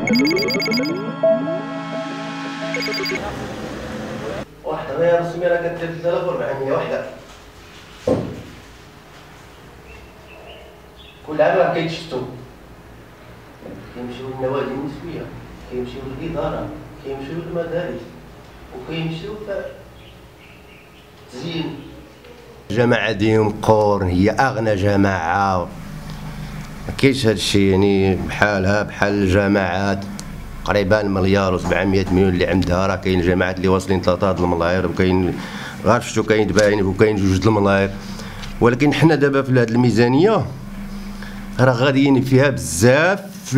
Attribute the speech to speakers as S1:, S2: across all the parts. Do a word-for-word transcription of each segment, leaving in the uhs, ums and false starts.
S1: واحدة ما رسمي راه كدير ثلاثة آلاف وأربعمية وحدة. كل عام راه كيتشتو، كيمشيو للنوادي النسوية، كيمشيو للإدارة، كيمشيو للمدارس، وكيمشيو تزيين. الجماعة ديال مقورن هي أغنى جماعة، ما كاينش هادشي يعني بحالها بحال الجماعات قريبا مليار وسبعمية مليون اللي عندها. راه كاين جماعات اللي واصلين ثلاثة الملاير، وكاين غير شفتو كاين دباين وكاين جوج الملاير. ولكن حنا دابا في هذه الميزانية راه غاديين فيها بزاف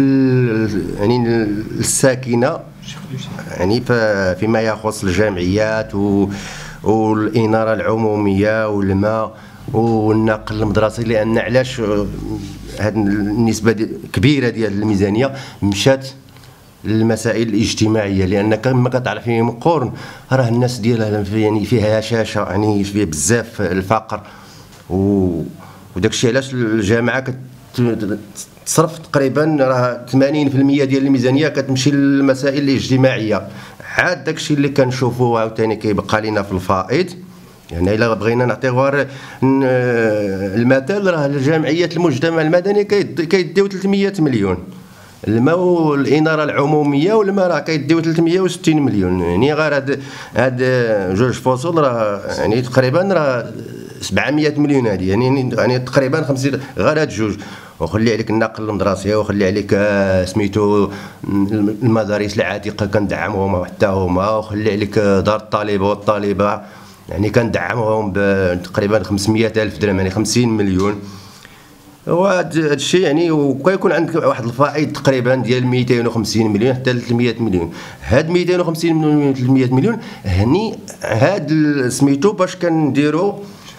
S1: يعني الساكنة، يعني فيما يخص الجامعيات والإنارة العمومية والماء والنقل المدرسي. لأن علاش هذه النسبة كبيرة ديال الميزانية مشات للمسائل الاجتماعية؟ لأن كما كتعرفي مقورن راه الناس ديالها يعني فيها هشاشة، يعني فيها بزاف الفقر، وداك الشيء علاش الجامعة تصرف تقريبا راه ثمانين بالمئة ديال الميزانيه كتمشي للمسائل الاجتماعيه. عاد داكشي اللي كنشوفوه عاوتاني كيبقى لينا في الفائض. يعني الا بغينا نعطي غير المثال، راه الجمعيات المجتمع المدني كيديو ثلاثمية مليون، الماء والاناره العموميه والماء راه كيديو ثلاثمية وستين مليون. يعني غير هاد هاد جوج فصول راه يعني تقريبا راه سبعمية مليون هادي، يعني يعني تقريبا خمسين غير هاد جوج. وخلي عليك النقل المدرسي، وخلي عليك سميتو المدارس العتيقه كندعموهم حتى هما، وخلي عليك دار الطالبه والطالبه يعني كندعموهم تقريبا خمسمية ألف درهم، يعني خمسين مليون. وهذا الشيء يعني وكيكون عندك واحد الفائض تقريبا ديال مئتين وخمسين مليون حتى ثلاثمية مليون. هاد مئتين وخمسين مليون ثلاثمية مليون هني هاد سميتو باش كنديروا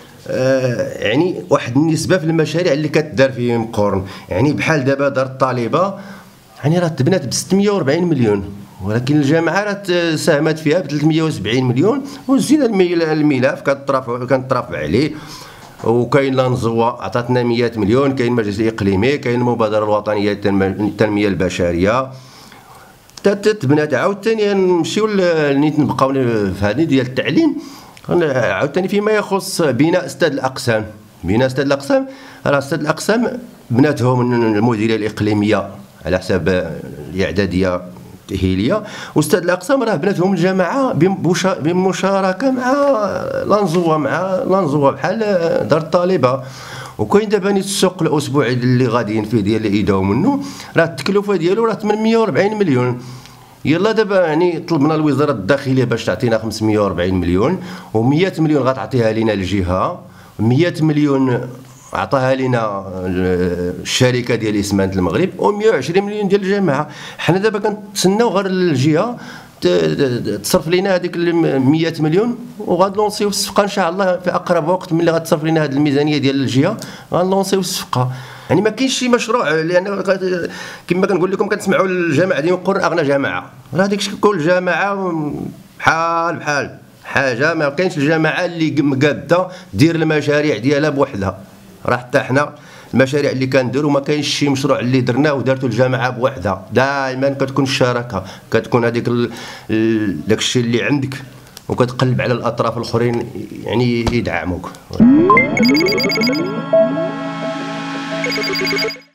S1: آه يعني واحد النسبه في المشاريع اللي كتدار في مقورن. يعني بحال دابا دار الطالبه يعني راه تبنات ب ستمية وأربعين مليون، ولكن الجامعه راه ساهمت فيها ب ثلاثمية وسبعين مليون. وزينا الملف كترافع كنترافع عليه. وكاين لانزوا عطاتنا مئة مليون، كاين المجلس الاقليمي، كاين المبادره الوطنيه للتنميه البشريه تتبنات. عاوتاني نمشيو نيت نبقاو في هذه ديال التعليم. عاوتاني فيما يخص بناء استاد الاقسام، بناء استاد الاقسام راه استاد الاقسام بناتهم المديريه الاقليميه على حساب الاعداديه التاهيليه، واستاد الاقسام راه بناتهم الجماعه بمشاركه مع لانزوا مع لانزوا بحال دار الطالبه. وكاين دابا نيت السوق الاسبوعي اللي غاديين فيه ديال اللي يداو منه راه التكلفه ديالو راه ثمنمية وأربعين مليون. يلا دابا يعني طلبنا الوزاره الداخليه باش تعطينا خمسمية وأربعين مليون، و100 مليون غتعطيها لينا الجهه، مئة مليون عطاها لينا الشركه ديال اسمنت المغرب، و120 مليون ديال الجامعه. حنا دابا كنتسناو غير الجهه تصرف لينا هذيك مئة مليون، وغادلونسيو الصفقه ان شاء الله في اقرب وقت. ملي غتصرف لينا هذه الميزانيه ديال الجهه غنلونسيو الصفقه. يعني ما كاينش شي مشروع، لان كما كنقول لكم كنسمعوا الجامعه ديال مقورن اغنى جامعه. راه داك الشيء كل جامعه بحال بحال حاجه، ما كاينش الجامعه اللي مقاده دير المشاريع ديالها بوحدها. راه حتى حنا المشاريع اللي كنديروا ما كاينش شي مشروع اللي درناه ودارته الجامعه بوحدها، دائما كتكون الشراكه، كتكون هذيك داك الشيء اللي عندك وكتقلب على الاطراف الاخرين يعني يدعموك.